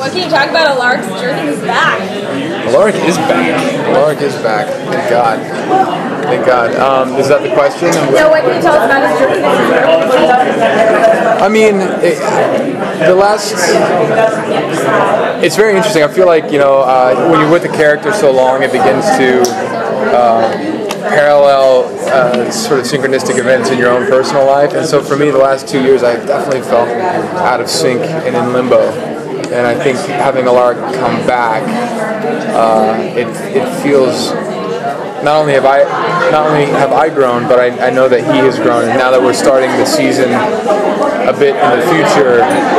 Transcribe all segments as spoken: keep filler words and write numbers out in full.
What can you talk about Alaric's journey? He's back. Alaric is back. Alaric is back. Thank God. Thank God. Um, is that the question? No, what can you tell us about his journey? I mean, it, the last... It's very interesting. I feel like, you know, uh, when you're with a character so long, it begins to uh, parallel uh, sort of synchronistic events in your own personal life. And so for me, the last two years, I've definitely felt out of sync and in limbo. And I think having Alaric come back, uh, it it feels not only have I not only have I grown, but I, I know that he has grown. And now that we're starting the season a bit in the future,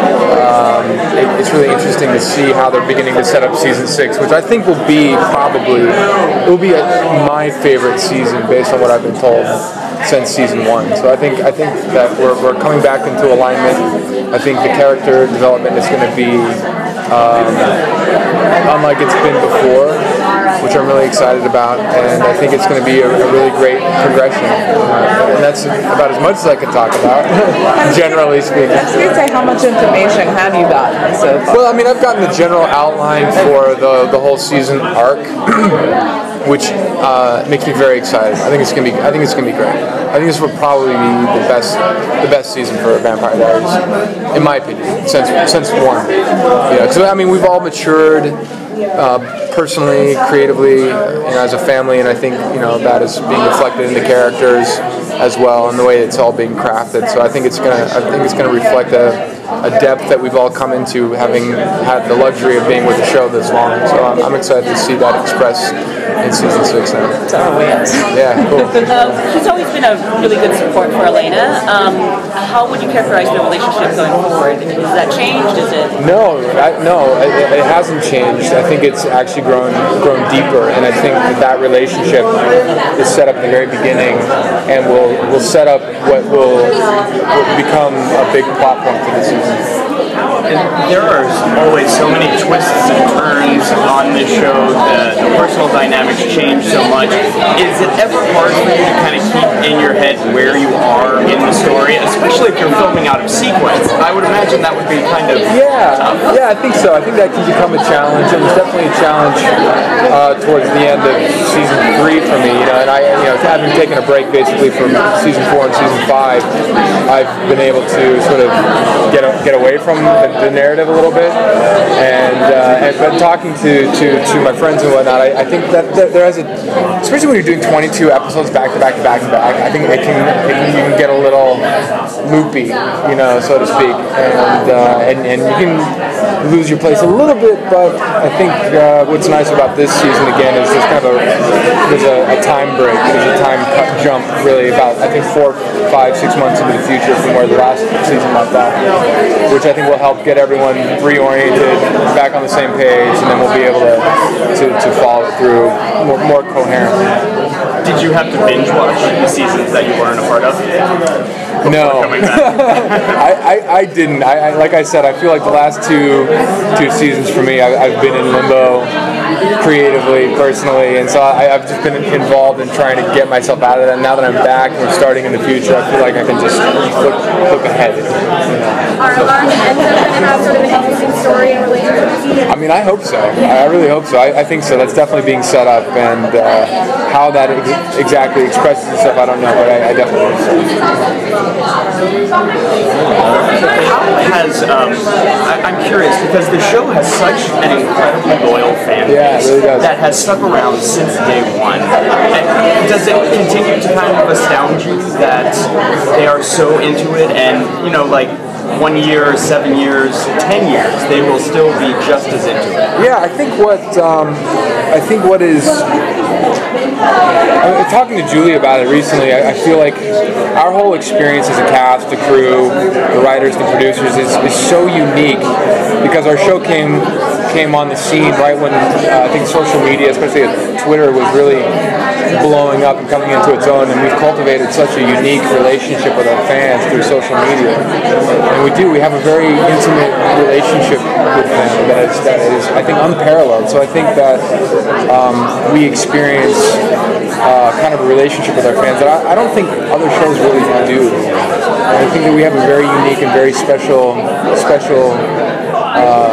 um, it, it's really interesting to see how they're beginning to set up season six, which I think will be probably it will be a, my favorite season based on what I've been told since season one. So I think I think that we're we're coming back into alignment. I think the character development is going to be um, unlike it's been before, which I'm really excited about, and I think it's going to be a, a really great progression. Uh, and that's about as much as I can talk about, generally speaking. I was going to say, how much information have you gotten so far? Well, I mean, I've gotten the general outline for the the whole season arc. Which uh, makes me very excited. I think it's gonna be. I think it's gonna be great. I think this will probably be the best, the best season for Vampire Diaries, in my opinion, since since one. Yeah, because I mean we've all matured uh, personally, creatively, you know, as a family, and I think you know that is being reflected in the characters as well, and the way it's all being crafted. So I think it's gonna. I think it's gonna reflect a. a depth that we've all come into, having had the luxury of being with the show this long. So I'm, I'm excited to see that expressed in season six now. Oh, yes. Yeah, cool. Um, he's always been a really good support for Elena. Um, how would you characterize the relationship going forward? Has that changed? Is it? No, I, no, it, it hasn't changed. I think it's actually grown grown deeper, and I think that that relationship is set up in the very beginning, and will will set up what will, will become a big plot point for the season. And there are always so many twists and turns on this show. The, the personal dynamics change so much. Is it ever hard for you to kind of keep in your head where you are in the story, especially if you're filming out of sequence? I would imagine that would be kind of yeah, tough. Yeah, I think so. I think that can become a challenge. It was definitely a challenge uh, towards the end of season three for me. You know, and I, you know, having taken a break basically from season four and season five, I've been able to sort of get get away from the, the narrative a little bit, and uh, and but talking to, to, to my friends and whatnot, I, I think that, that there has a, especially when you're doing twenty-two episodes back to back to back to back, I think it can, it can you can get a little loopy, you know, so to speak, and uh, and and you can lose your place a little bit. But I think uh, what's nice about this season again is there's kind of a there's a, a time break, there's a time cut jump, really about I think four, five, six months into the future from where the last season left off, which I think will help get everyone reoriented, back on the same page, and then we'll be able to to, to follow through more, more coherently. Did you have to binge watch the seasons that you weren't a part of? No, I, I, I didn't. I, I like I said, I feel like the last two two seasons for me, I, I've been in limbo creatively, personally, and so I, I've just been involved in trying to get myself out of that. Now that I'm back, we're starting in the future. I feel like I can just look look ahead. Are Alaric and Enzo going to have sort of an interesting story and relationship? I mean, I hope so. I really hope so. I, I think so. That's definitely being set up, and uh, how that ex- exactly expresses itself, I don't know, but I, I definitely hope so. How has, um, I, I'm curious, because the show has such an incredibly loyal fan base yeah, it really does. that has stuck around since day one. And does it continue to kind of astound you that they are so into it, and, you know, like, one year, seven years, ten years, they will still be just as into it? Yeah, I think what, um, I think what is... I was talking to Julie about it recently. I, I feel like our whole experience as a cast, the crew, the writers, the producers is, is so unique because our show came came on the scene right when uh, I think social media, especially Twitter, was really blowing up and coming into its own, and we've cultivated such a unique relationship with our fans through social media. And we do, we have a very intimate relationship with them that is, that is I think, unparalleled. So I think that um, we experience uh, kind of a relationship with our fans that I, I don't think other shows really do. And I think that we have a very unique and very special, special uh,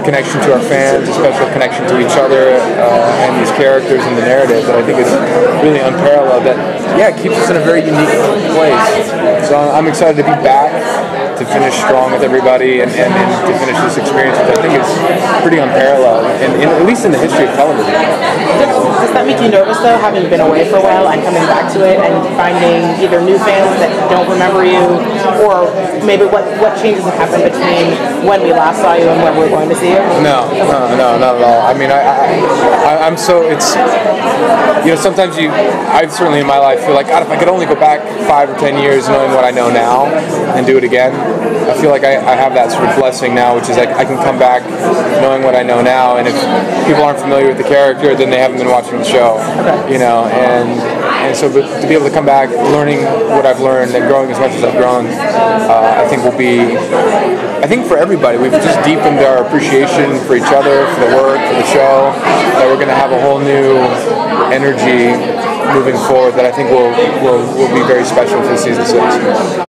connection to our fans, a special connection to each other uh, and these characters and the narrative that I think is really unparalleled. That yeah, it keeps us in a very unique place. So I'm excited to be back, to finish strong with everybody, and, and, and to finish this experience, which I think is pretty unparalleled, and, and at least in the history of television. Does that make you nervous though, having been away for a while and coming back to it and finding either new fans that don't remember you, or maybe what, what changes have happened between when we last saw you and when we're going to see you? No, no, no, not at all. I mean, I, I, I'm so, it's, you know, sometimes you, I certainly in my life feel like, God, if I could only go back five or ten years knowing what I know now and do it again, I feel like I, I have that sort of blessing now, which is like I can come back knowing what I know now, and if people aren't familiar with the character, then they haven't been watching the show, you know, and and so but to be able to come back learning what I've learned and growing as much as I've grown, uh, I think will be, I think for everybody, we've just deepened our appreciation for each other, for the work, for the show, that we're going to have a whole new energy moving forward that I think will will, will be very special for season six.